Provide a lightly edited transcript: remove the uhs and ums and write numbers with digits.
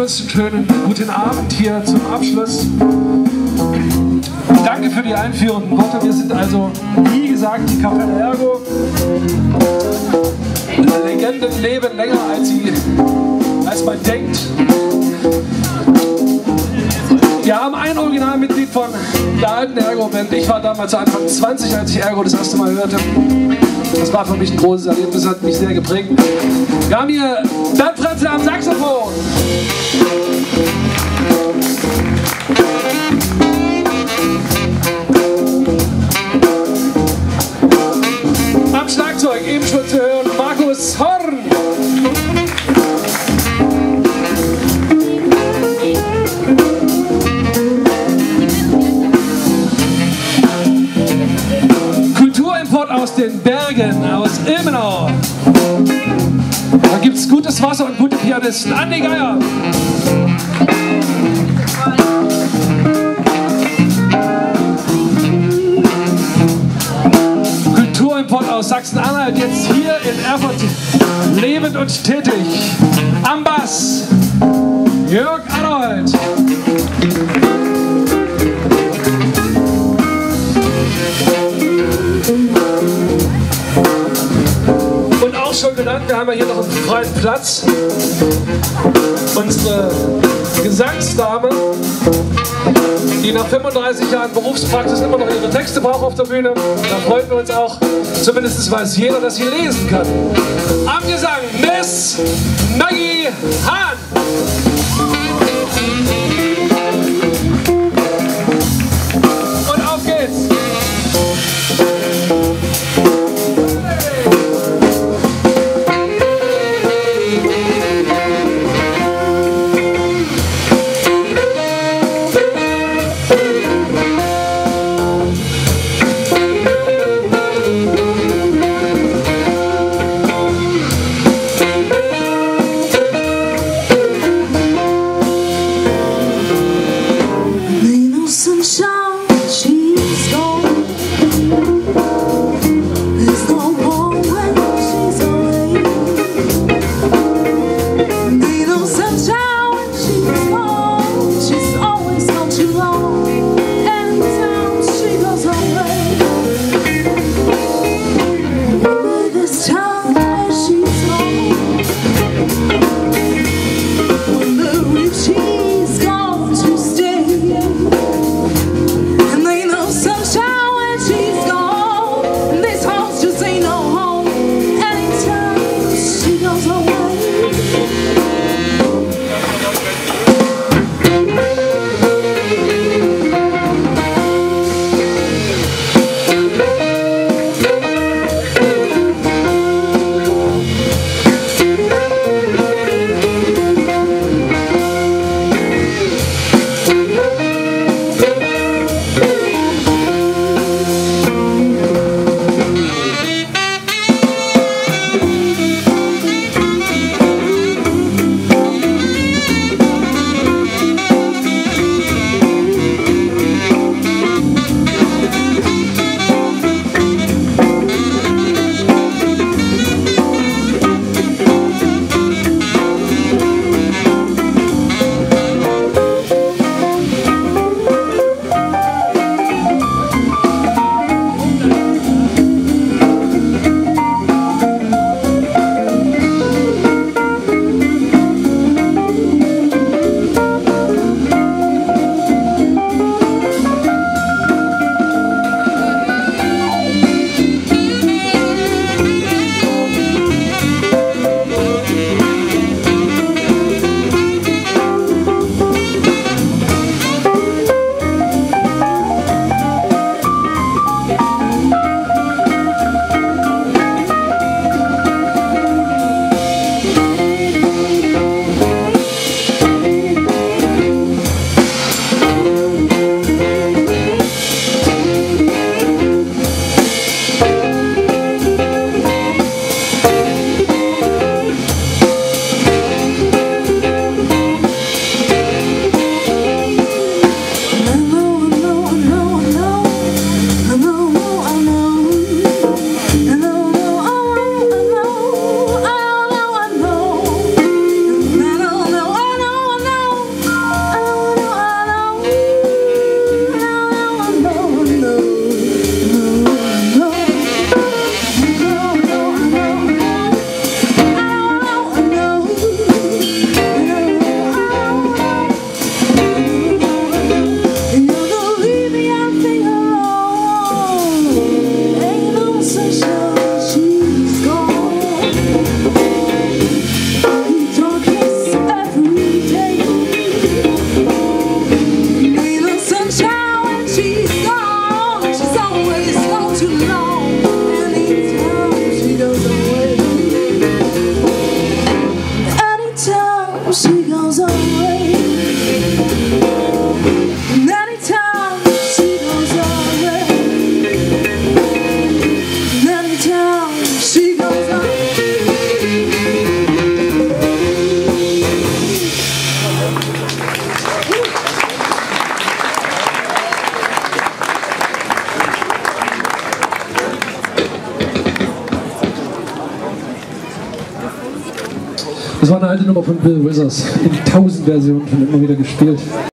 schönen guten Abend hier zum Abschluss. Danke für die einführenden Worte. Wir sind also, wie gesagt, die Kapelle Ergo. Legenden leben länger, als man denkt. Wir haben ein Originalmitglied von der alten Ergo-Band. Ich war damals Anfang 20, als ich Ergo das erste Mal hörte. Das war für mich ein großes Erlebnis, hat mich sehr geprägt. Wir haben hier Bernd Frenzel am Saxophon. Am Schlagzeug ebenfalls zu hören Markus Horn. Kulturimport aus den Bergen, aus Ilmenau. Da gibt es gutes Wasser und gute Pianisten. Andi Geier. Kulturimport aus Sachsen-Anhalt, jetzt hier in Erfurt lebend und tätig. Am Bass Jörg Arnold. Und auch schon genannt, wir haben ja hier noch einen freien Platz. Unsere Gesangsdame, die nach 35 Jahren Berufspraxis immer noch ihre Texte braucht auf der Bühne. Da freuen wir uns auch, zumindest weiß jeder, dass sie lesen kann. Am Gesang Miss Maggie Hahn. Und auf geht's! She's always gone too long. she's gone, she's always gone too long. Anytime she goes away, anytime she goes away, anytime she goes away, anytime she goes away. Das war eine alte Nummer von Bill Withers, in 1000 Versionen schon immer wieder gespielt.